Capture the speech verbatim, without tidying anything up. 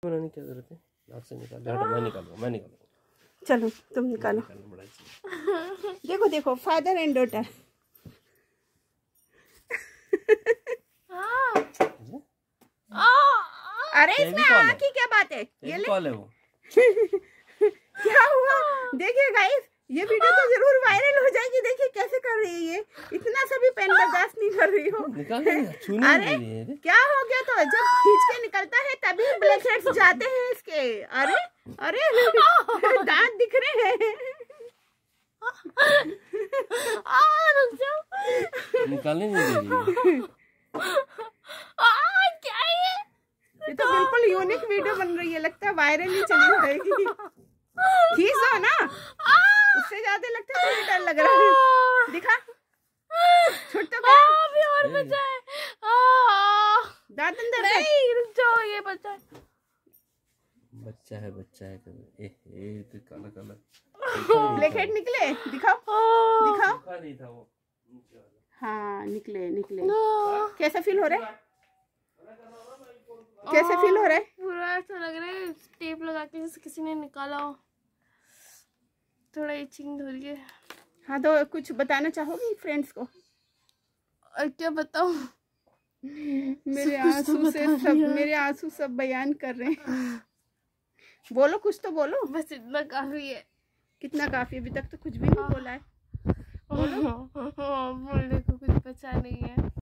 बनाने क्या जरूरत है, नाक से निकाल। हटो, मैं निकालूंगा, मैं निकालूंगा। चलो तुम निकालो। देखो देखो, फादर एंड डॉटर। अरे इसमें आँख की क्या बात है, ये ले कॉल है वो। क्या हुआ? देखिए गाइस, ये वीडियो तो जरूर वायरल हो जाएगी। देखिए कैसे कर रही है ये, इतना सा भी पेन बर्दाश्त नहीं कर रही हो। अरे क्या हो गया? तो जब खींच के निकलता है तभी ब्लैक हेड्स जाते हैं इसके। अरे अरे दांत दिख रहे हैं। निकालने नहीं दे रही है। क्या है ये? तो बिल्कुल यूनिक वीडियो बन रही है, लगता है वायरल ही चली जाएगी। खींच दो ना, उससे ज्यादा लगता है मुझे डर लग रहा है। दिखा, छुट तो गया। अभी और बचा है। दांत अंदर नहीं, रुक जाओ, ये बचा है। बच्चा है, बच्चा है। ए, ए, तो काला काला ब्लैक हेड निकले, दिखाओ दिखाओ। नहीं था वो। हाँ निकले निकले। कैसा फील हो रहा है? कैसे फील हो रहा है? पूरा ऐसा लग रहा है टेप लगा के जैसे किसी ने निकाला हो। थोड़ा इचिंग हो रही है। हाँ तो कुछ बताना चाहोगी फ्रेंड्स को? और क्या बताऊं? मेरे आंसू से सब मेरे आंसू सब बयान कर रहे हैं। बोलो, कुछ तो बोलो। बस इतना काफी है। कितना काफी? अभी तक तो कुछ भी नहीं बोला है। बोलो। बोलने को कुछ बचा नहीं है।